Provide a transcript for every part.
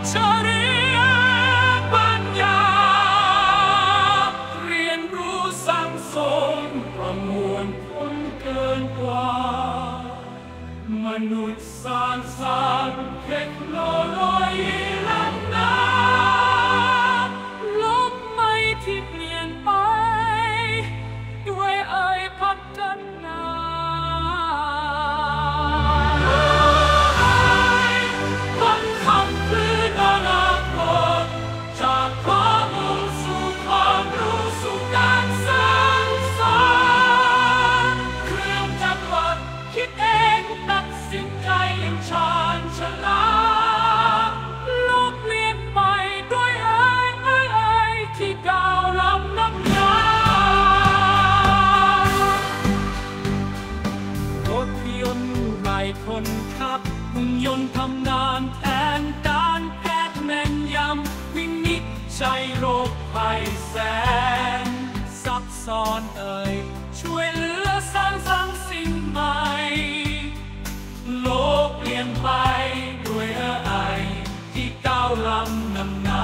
จริยปัญญาเรียนรู้สั่งสมประมวลผลเกินกว่ามนุษย์สร้างสรรค์เทคโนโลยีล้ำหน้าโลกใหม่ที่เปลี่ยนไปด้วยพัฒนาคนขับเคลื่อนอนาคตจากข้อมูลสู่ความรู้สู่การสร้างสรรค์เครื่องจักรวาลคิดเองตัดสินใจอย่างชาญฉลาดโลกเปลี่ยนไปด้วยที่ก้าวล้ำนับหน้ารถยนต์ไร้คนขับหุ่นยนต์ทำงานแทนการแพทย์แม่นยำวินิจฉัยโรคภัยแสนซับซ้อนช่วยเหลือสร้างสรรค์สิ่งใหม่โลกเปลี่ยนไปด้วยที่ก้าวล้ำนำหน้า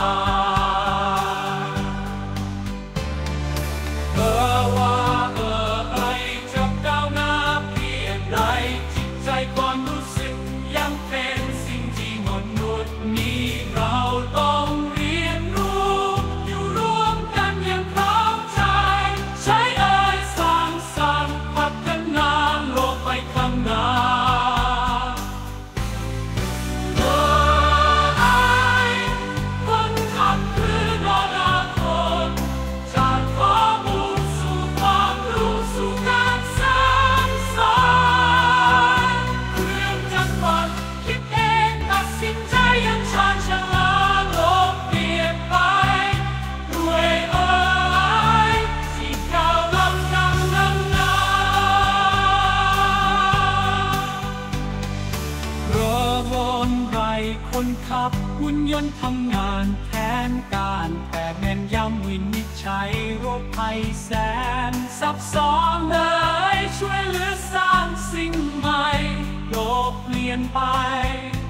จะก้าวหน้าเปลี่ยนใดจิตใจความรู้สึกยังเป็นสิ่งที่มนุษย์มีเราต้องเรียนรู้อยู่ร่วมกันอย่างพร้อมใจใช้สร้างสรรค์พัฒนาโลกไปข้างหน้าคนขับเคลื่อนอนาคตจากข้อมูลสู่ความรู้สู่การสร้างสรรค์เครื่องจักรวาลคิดเองตัดสินใจอย่างชาญฉลาดโลกเปลี่ยนไปด้วยที่ก้าวล้ำนำหน้ารอวนไร้คนขับหุ่นยนต์ทำงานแทนการแพทย์แม่นยำวินิจฉัยโรคภัยแสนซับซ้อนช่วยเหลือสร้างสิ่งใหม่โลกเปลี่ยนไป